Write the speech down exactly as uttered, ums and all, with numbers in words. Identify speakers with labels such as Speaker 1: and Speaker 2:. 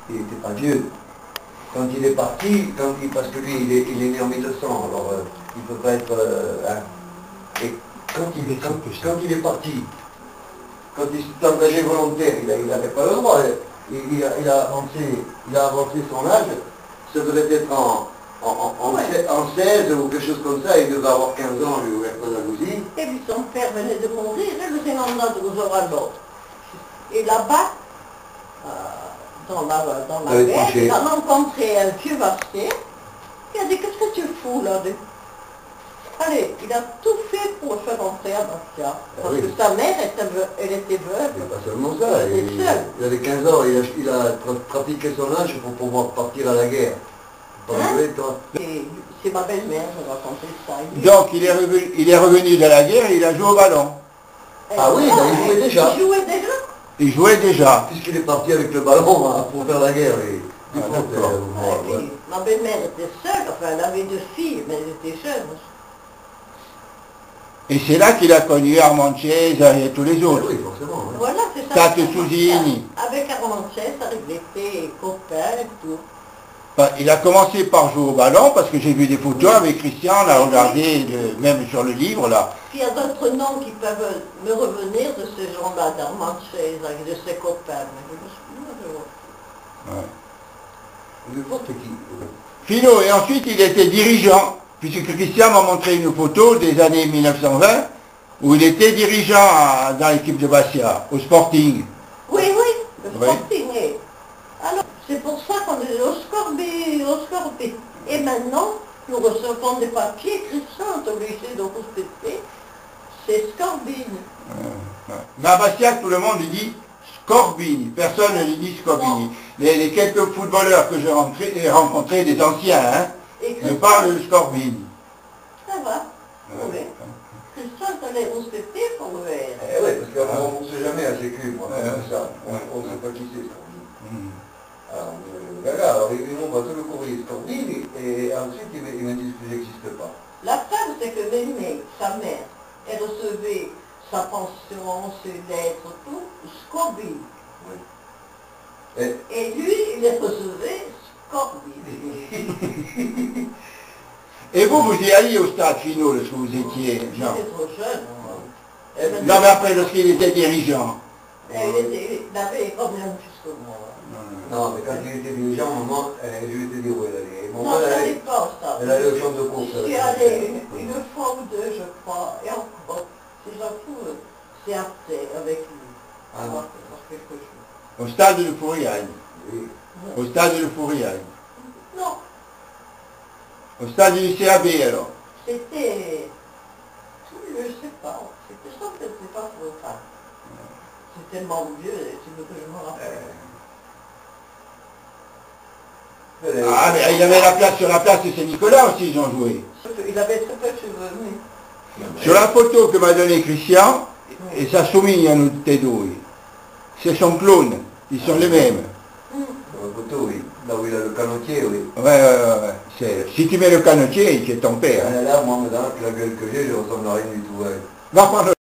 Speaker 1: il n'était pas vieux. Quand il est parti, quand il, parce que lui, il est, il est né en mille deux cents, alors euh, il ne peut pas être... Euh, hein. Et quand il, quand, quand il est parti, quand il s'est engagé volontaire, il n'avait pas le droit. Il, il, a, il, a avancé, il a avancé son âge, ça devait être en, en, en, ouais. en seize ou quelque chose comme ça, il devait avoir quinze ans, lui, ouvert Andalousie.
Speaker 2: Et puis son père venait de mourir, et le cinquante de à l'autre. Et là-bas, euh, dans la, dans la guerre, il a rencontré un vieux vassier, qui a dit, qu'est-ce que tu fous là de... Allez, il a tout fait pour le faire rentrer à Bastia. Parce oui. que sa mère, était veuve, elle était veuve.
Speaker 1: Mais pas seulement ça, il, il, il avait quinze ans, il a, il a pratiqué son âge pour pouvoir partir à la guerre.
Speaker 2: Hein? C'est ma belle-mère qui m'a raconté ça.
Speaker 3: Il Donc il est, revenu, il est revenu de la guerre et il a joué au ballon.
Speaker 1: Et ah oui, ben, il jouait déjà.
Speaker 2: Il jouait déjà
Speaker 3: Il jouait déjà.
Speaker 1: Puisqu'il est parti avec le ballon hein, pour faire la guerre. Et,
Speaker 3: ah,
Speaker 1: euh,
Speaker 2: ouais, ouais. Ma belle-mère était seule, enfin elle avait deux filles, mais elle était jeune.
Speaker 3: Et c'est là qu'il a connu Armand Chiesa et tous les autres.
Speaker 1: Oui, forcément. Hein.
Speaker 2: Voilà, c'est ça.
Speaker 3: Tate Susini.
Speaker 2: Avec Armand Chiesa, il était copain et tout.
Speaker 3: Ben, il a commencé par jouer au ballon, parce que j'ai vu des photos oui. avec Christian, on a regardé, le, même sur le livre, là.
Speaker 2: Puis il y a d'autres noms qui peuvent me revenir de ces gens-là, d'Armand Chiesa et de ses copains. Mais je me souviens de
Speaker 3: ouais.
Speaker 1: N'importe qui.
Speaker 3: Philo, et ensuite il était dirigeant, puisque Christian m'a montré une photo des années mille neuf cent vingt, où il était dirigeant à, dans l'équipe de Bastia, au Sporting.
Speaker 2: Oui, oui, le oui. Sporting, oui. Alors, c'est pour ça qu'on est au Scorbi, au Scorbi. Et maintenant, nous recevons des papiers, Christian est obligé de respecter, c'est Scorbini.
Speaker 3: Euh, Mais à Bastia, tout le monde lui dit Scorbini, personne ne lui dit Scorbini. Les, les quelques footballeurs que j'ai rencontrés, des anciens, hein, me parlent de Scorbini.
Speaker 2: Ça va, euh, oui. Christian allait respecter pour le R.
Speaker 1: Eh oui, parce qu'on ne sait jamais à ses culs, moi, euh, comme ça. On ne sait pas qui c'est Scorbini. Mm. Alors, euh, alors, ils m'envoient tout le courrier Scorbini, et ensuite ils me, ils me disent que je n'existe pas.
Speaker 2: La femme, c'est que Mémé, sa mère, elle recevait sa pension, ses lettres, tout, Scorbini. Oui. Et, et lui, il les recevait Scorbini.
Speaker 3: Et vous, vous y alliez au stade Finot, lorsque vous étiez...
Speaker 2: J'étais trop jeune.
Speaker 3: Non, non mais après, lorsqu'il était dirigeant.
Speaker 2: Il avait combien plus que moi.
Speaker 1: Non, mais quand il était dirigeant, maman, je vais te dire où elle allait. Maman,
Speaker 2: non,
Speaker 1: elle,
Speaker 2: allait pas, ça.
Speaker 1: Elle allait au champ de course.
Speaker 2: J'y allais une, une fois ou deux, je crois. Et encore, si j'en trouve, c'est après, avec lui. Ah. Voir, quelque chose.
Speaker 3: Au stade de Fouriagne.
Speaker 1: Oui.
Speaker 3: Au stade de Fouriagne.
Speaker 2: Non.
Speaker 3: Au stade du C A B, alors.
Speaker 2: C'était... Je ne sais pas. C'était ça que c'était pas trop tard. C'est tellement vieux, c'est ce que je me rappelle. Euh...
Speaker 3: Ah, mais il y avait la place sur la place de Saint-Nicolas aussi, ils ont joué.
Speaker 2: Il avait très peu de cheveux, oui.
Speaker 3: Sur la photo que m'a donnée Christian, et ça soumis à nous Tédou, c'est son clone, ils sont les mêmes.
Speaker 1: Sur la photo, oui. Là où il a le canotier, oui.
Speaker 3: Ouais, ouais, ouais. ouais. Si tu mets le canotier, c'est ton père.
Speaker 1: Hein. Là, moi, dans la gueule que j'ai, je ressemble à rien du tout. Ouais.
Speaker 3: Va prendre